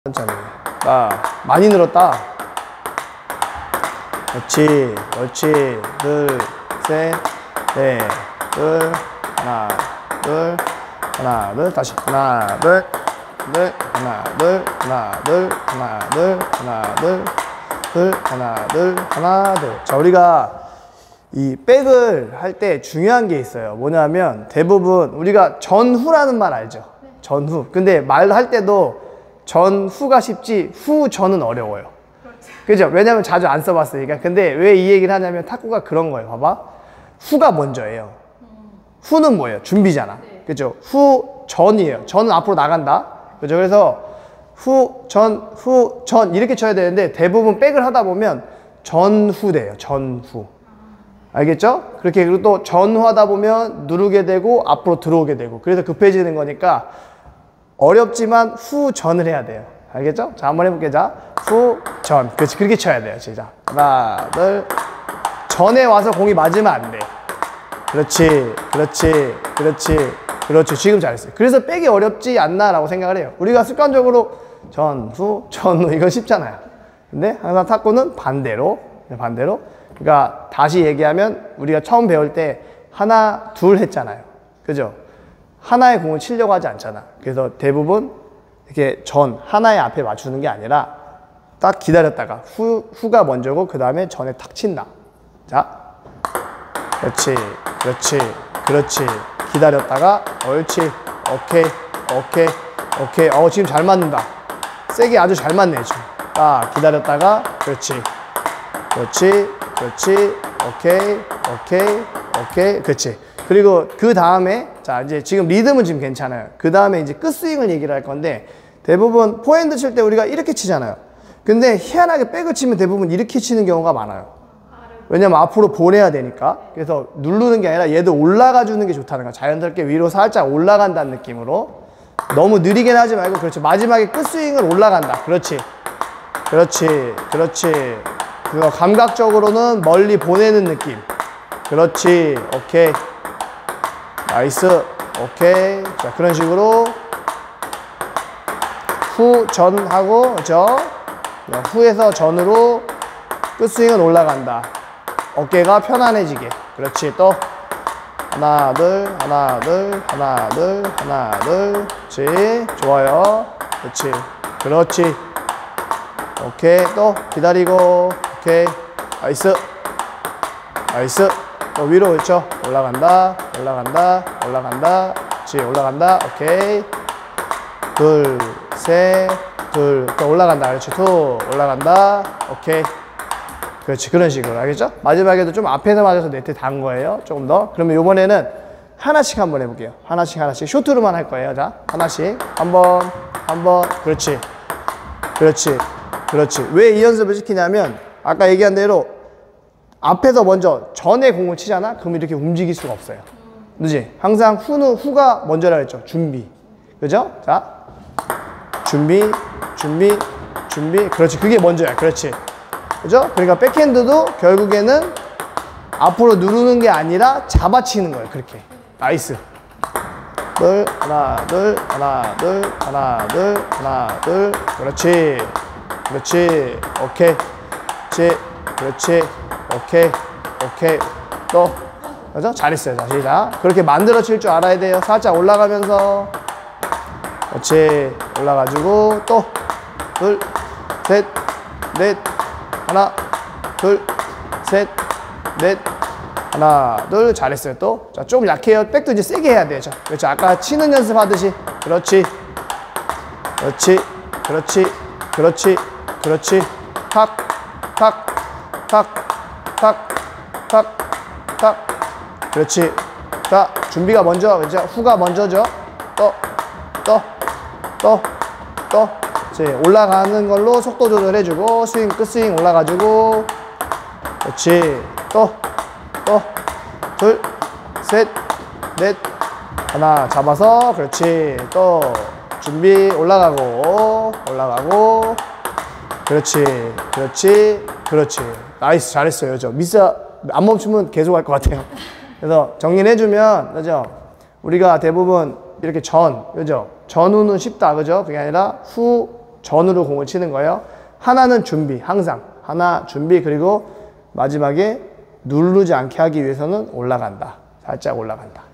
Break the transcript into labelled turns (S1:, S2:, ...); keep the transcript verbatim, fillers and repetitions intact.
S1: 천천히. 아, 많이 늘었다. 그렇지, 그렇지. 둘, 셋, 넷, 둘, 하나, 둘, 하나, 둘, 다시. 하나, 둘, 둘, 하나, 둘, 하나, 둘, 하나, 둘, 하나, 둘, 둘, 하나, 둘, 하나, 둘. 자, 우리가 이 백을 할 때 중요한 게 있어요. 뭐냐면 대부분 우리가 전후라는 말 알죠? 전후. 근데 말할 때도 전후가 쉽지 후 전은 어려워요. 그죠? 왜냐면 자주 안 써봤으니까. 근데 왜 이 얘기를 하냐면 탁구가 그런 거예요. 봐봐. 후가 먼저예요. 후는 뭐예요? 준비잖아. 그죠? 후 전이에요. 전은 앞으로 나간다. 그죠? 그래서 후 전 후 전 이렇게 쳐야 되는데 대부분 백을 하다 보면 전후 돼요. 전후. 알겠죠? 그렇게 그리고 또 전후하다 보면 누르게 되고 앞으로 들어오게 되고 그래서 급해지는 거니까 어렵지만 후 전을 해야 돼요. 알겠죠? 자, 한번 해볼게요. 자, 후 전. 그렇지, 그렇게 쳐야 돼요. 시작. 하나, 둘. 전에 와서 공이 맞으면 안 돼. 그렇지, 그렇지, 그렇지, 그렇죠. 지금 잘했어요. 그래서 백이 어렵지 않나라고 생각을 해요. 우리가 습관적으로 전, 후, 전, 후 이건 쉽잖아요. 근데 항상 탁구는 반대로, 반대로. 그러니까 다시 얘기하면 우리가 처음 배울 때 하나, 둘 했잖아요. 그죠? 하나의 공을 치려고 하지 않잖아. 그래서 대부분 이렇게 전, 하나의 앞에 맞추는 게 아니라 딱 기다렸다가 후, 후가 먼저고 그 다음에 전에 탁 친다. 자, 그렇지, 그렇지, 그렇지. 기다렸다가 옳지, 오케이, 오케이, 오케이. 어, 지금 잘 맞는다. 세게 아주 잘 맞네, 지금. 딱 기다렸다가 그렇지, 그렇지, 그렇지, 오케이, 오케이, 오케이, 그렇지. 그리고 그 다음에 자 이제 지금 리듬은 지금 괜찮아요. 그 다음에 이제 끝스윙을 얘기를 할 건데 대부분 포핸드 칠 때 우리가 이렇게 치잖아요. 근데 희한하게 백을 치면 대부분 이렇게 치는 경우가 많아요. 왜냐면 앞으로 보내야 되니까. 그래서 누르는 게 아니라 얘도 올라가 주는 게 좋다는 거야. 자연스럽게 위로 살짝 올라간다는 느낌으로. 너무 느리게 하지 말고 그렇지. 마지막에 끝스윙을 올라간다. 그렇지. 그렇지. 그렇지. 그거 감각적으로는 멀리 보내는 느낌. 그렇지. 오케이. 나이스. 오케이. 자, 그런 식으로 후, 전 하고, 그죠? 후에서 전으로 끝스윙은 올라간다. 어깨가 편안해지게. 그렇지. 또 하나, 둘, 하나, 둘, 하나, 둘, 하나, 둘. 그렇지. 좋아요. 그렇지. 그렇지. 오케이. 또 기다리고. 오케이. 나이스. 나이스. 또 위로 그렇죠? 올라간다, 올라간다, 올라간다. 그렇지, 올라간다. 오케이. 둘, 셋, 둘. 또 올라간다. 그렇지, 투. 올라간다. 오케이. 그렇지, 그런 식으로. 알겠죠? 마지막에도 좀 앞에서 맞아서 네트 단 거예요. 조금 더. 그러면 이번에는 하나씩 한번 해볼게요. 하나씩, 하나씩. 쇼트로만 할 거예요. 자, 하나씩. 한 번, 한 번. 그렇지. 그렇지. 그렇지. 왜 이 연습을 시키냐면, 아까 얘기한 대로 앞에서 먼저 전에 공을 치잖아? 그럼 이렇게 움직일 수가 없어요. 그지? 항상 후는 후가 먼저라 했죠. 준비. 그죠? 자. 준비, 준비, 준비. 그렇지. 그게 먼저야. 그렇지. 그죠? 그러니까 백핸드도 결국에는 앞으로 누르는 게 아니라 잡아치는 거예요. 그렇게. 나이스. 둘, 하나, 둘, 하나, 둘, 하나, 둘, 하나, 둘. 그렇지. 그렇지. 오케이. 그렇지. 그렇지. 오케이, 오케이, 또, 그죠? 잘했어요. 자, 시작. 그렇게 만들어 칠 줄 알아야 돼요. 살짝 올라가면서. 그렇지. 올라가지고, 또, 둘, 셋, 넷, 하나, 둘, 셋, 넷, 하나, 둘. 잘했어요. 또. 자, 조금 약해요. 백도 이제 세게 해야 돼요. 자, 그렇죠. 아까 치는 연습 하듯이. 그렇지. 그렇지. 그렇지. 그렇지. 그렇지. 탁, 탁, 탁. 탁, 탁, 탁. 그렇지. 자, 준비가 먼저, 그렇죠? 후가 먼저죠. 또, 또, 또, 또. 그렇지. 올라가는 걸로 속도 조절해주고, 스윙, 끝스윙 올라가지고. 그렇지. 또, 또, 둘, 셋, 넷. 하나 잡아서, 그렇지. 또, 준비 올라가고, 올라가고. 그렇지. 그렇지. 그렇지. 나이스. 잘했어요. 저 미스 안 멈추면 계속 할 것 같아요. 그래서 정리를 해주면, 그죠? 우리가 대부분 이렇게 전, 그죠? 전후는 쉽다, 그죠? 그게 아니라 후, 전으로 공을 치는 거예요. 하나는 준비, 항상. 하나 준비, 그리고 마지막에 누르지 않게 하기 위해서는 올라간다. 살짝 올라간다.